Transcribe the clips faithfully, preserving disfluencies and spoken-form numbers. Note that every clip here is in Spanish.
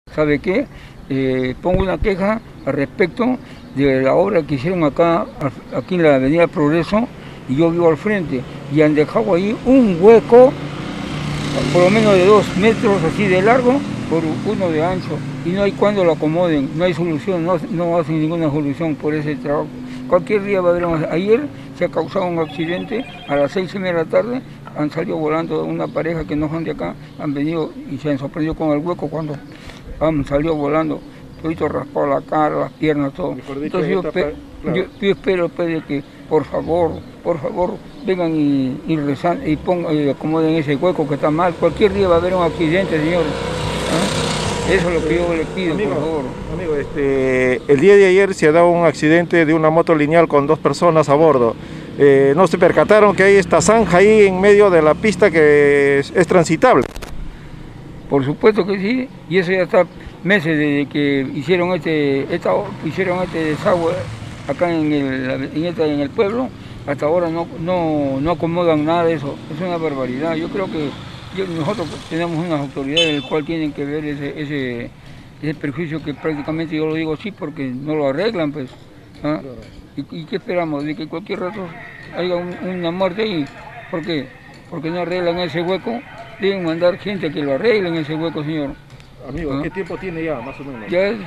¿Sabe qué? Eh, pongo una queja al respecto de la obra que hicieron acá, aquí en la avenida Progreso, y yo vivo al frente, y han dejado ahí un hueco, por lo menos de dos metros así de largo, por uno de ancho, y no hay cuando lo acomoden, no hay solución, no, no hacen ninguna solución por ese trabajo. Cualquier día va a haber un... Ayer se ha causado un accidente, a las seis y media de la tarde, han salido volando una pareja que no son de acá, han venido y se han sorprendido con el hueco cuando han salido volando, todito raspado la cara, las piernas, todo. Entonces yo, claro. yo, yo espero pues, de que por favor, por favor, vengan y, y, rezan, y, pongan, y acomoden ese hueco que está mal. Cualquier día va a haber un accidente, señor. ¿Ah? Eso es lo que yo le pido, amigo, por favor. Amigo, este, el día de ayer se ha dado un accidente de una moto lineal con dos personas a bordo. Eh, ¿No se percataron que hay esta zanja ahí en medio de la pista que es, es transitable? Por supuesto que sí, y eso ya está meses desde que hicieron este, esta, hicieron este desagüe acá en el, en, esta, en el pueblo. Hasta ahora no, no, no acomodan nada de eso, es una barbaridad. Yo creo que yo, nosotros tenemos unas autoridades del cual tienen que ver ese, ese, ese perjuicio que prácticamente yo lo digo así porque no lo arreglan, pues. ¿Ah? Claro. ¿Y, ¿Y qué esperamos? De que cualquier rato haya un, una muerte ahí. ¿Por qué? Porque no arreglan ese hueco. Deben mandar gente que lo arreglen ese hueco, señor. Amigo, ¿ah? ¿Qué tiempo tiene ya, más o menos? Ya es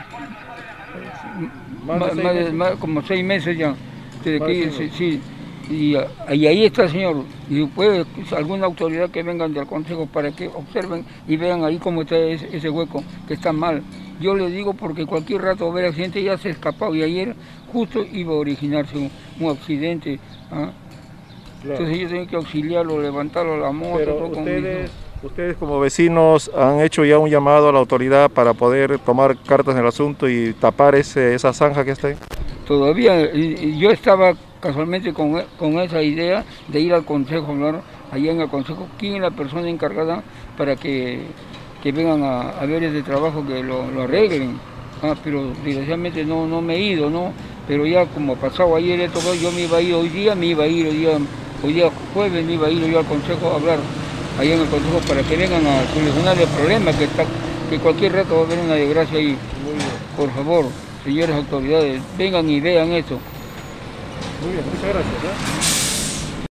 más, más, más, de, más, como seis meses ya. Desde que, sí, sí, y, y ahí está, señor. Y después alguna autoridad que vengan del consejo para que observen y vean ahí cómo está ese, ese hueco, que está mal. Yo le digo porque cualquier rato va a haber accidente, ya se ha escapado y ayer justo iba a originarse un, un accidente. ¿Ah? Claro. Entonces yo tengo que auxiliarlo, levantarlo a la moto. Pero todo ustedes, ustedes como vecinos han hecho ya un llamado a la autoridad para poder tomar cartas en el asunto y tapar ese, esa zanja que está ahí. Todavía, yo estaba casualmente con, con esa idea de ir al consejo, hablar allá en el consejo, quién es la persona encargada para que, que vengan a, a ver ese trabajo, que lo, lo arreglen. Ah, pero desgraciadamente no, no me he ido, ¿no? Pero ya como pasado ayer esto, yo me iba a ir hoy día, me iba a ir hoy día, hoy día jueves, me iba a ir yo al consejo a hablar allá en el consejo para que vengan a solucionar el problema, que, está, que cualquier rato va a haber una desgracia ahí. Por favor, señores autoridades, vengan y vean esto. Muy bien, muchas gracias. ¿eh?